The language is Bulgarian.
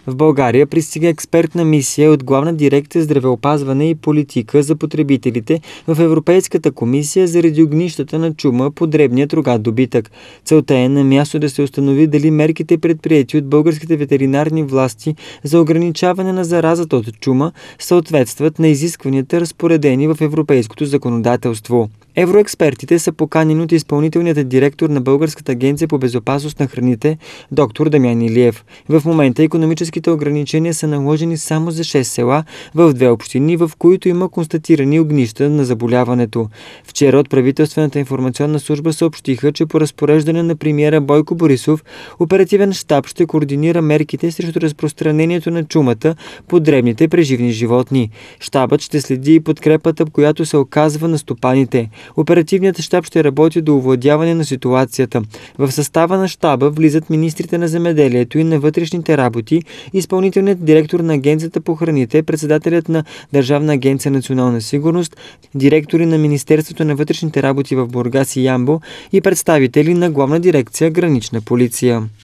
В България пристига експертна мисия от Главна дирекция здравеопазване и политика за потребителите в Европейската комисия заради огнищата на чума по дребният рогат добитък. Целта е на място да се установи дали мерките, предприети от българските ветеринарни власти за ограничаване на заразата от чума, съответстват на изискванията, разпоредени в европейското законодателство. Евроекспертите са поканени от изпълнителният директор на Българската агенция по безопасност на храните, доктор Дамян Илиев. В момента икономическите ограничения са наложени само за 6 села в 2 общини, в които има констатирани огнища на заболяването. Вчера от правителствената информационна служба съобщиха, че по разпореждане на премиера Бойко Борисов, оперативен щаб ще координира мерките срещу разпространението на чумата по дребните преживни животни. Щабът ще следи и подкрепата, която се оказва на стопаните. Оперативният щаб ще работи до овладяване на ситуацията. В състава на щаба влизат министрите на земеделието и на вътрешните работи, изпълнителният директор на Агенцията по храните, председателят на Държавна агенция национална сигурност, директори на Министерството на вътрешните работи в Бургас и Ямбол и представители на Главна дирекция Гранична полиция.